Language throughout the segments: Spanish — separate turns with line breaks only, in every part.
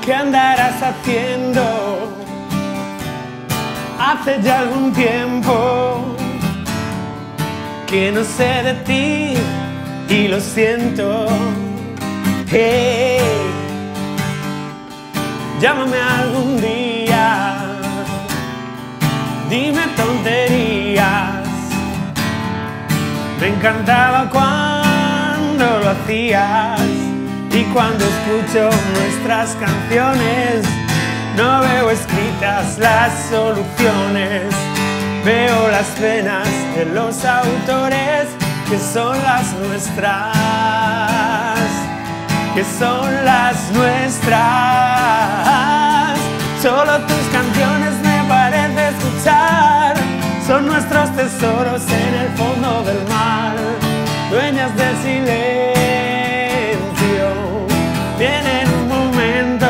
¿qué andarás haciendo? Hace ya algún tiempo que no sé de ti y lo siento. Hey, llámame algún día, dime tonterías. Me encantaba cuando lo hacías, y cuando escucho nuestras canciones no veo escritas las soluciones. Veo las penas de los autores que son las nuestras, que son las nuestras. Solo tus canciones me parece escuchar, son nuestros tesoros en el fondo del mar, dueñas del silencio. Viene en un momento,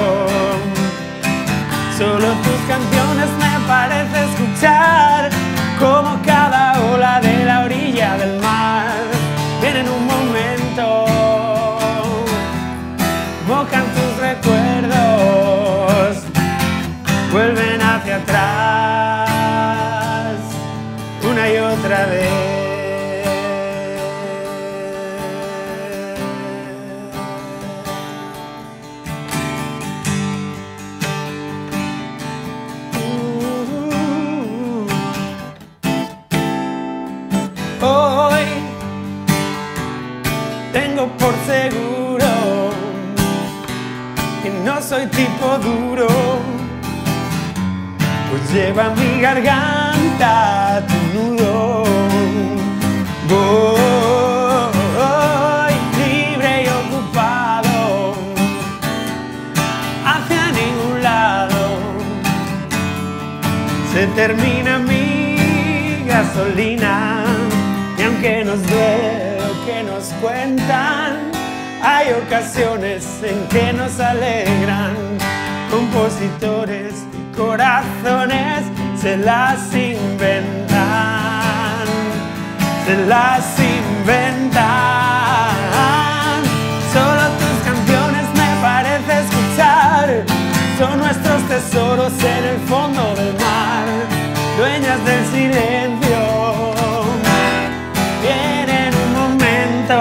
solo tus canciones me parece escuchar, como cada ola de la orilla del mar. Viene en un momento, mojan tus recuerdos, vuelven hacia atrás una y otra vez. Hoy tengo por seguro que no soy tipo duro, pues lleva mi garganta tu nudo. Voy libre y ocupado hacia ningún lado, se termina mi gasolina. Y aunque nos duele lo que nos cuentan, hay ocasiones en que nos alegran. Compositores y corazones se las inventan, se las inventan. Solo tus canciones me parece escuchar, son nuestros tesoros en el fondo del mar, dueñas del silencio. Viene en un momento,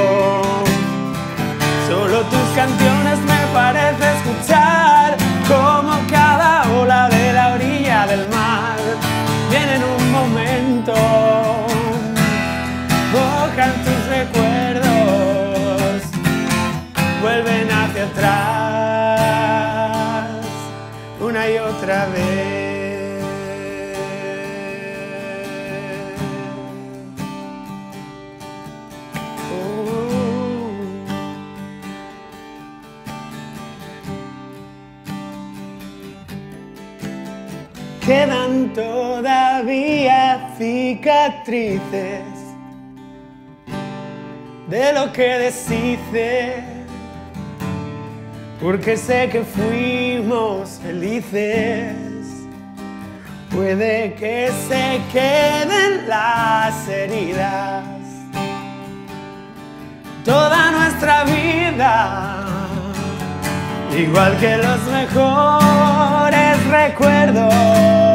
solo tus canciones me parece escuchar, como cada ola de la orilla del mar. Viene en un momento, mojan tus recuerdos, vuelven hacia atrás una y otra vez. Quedan todavía cicatrices de lo que deshice, porque sé que fuimos felices. Puede que se queden las heridas toda nuestra vida, igual que los mejores recuerdos.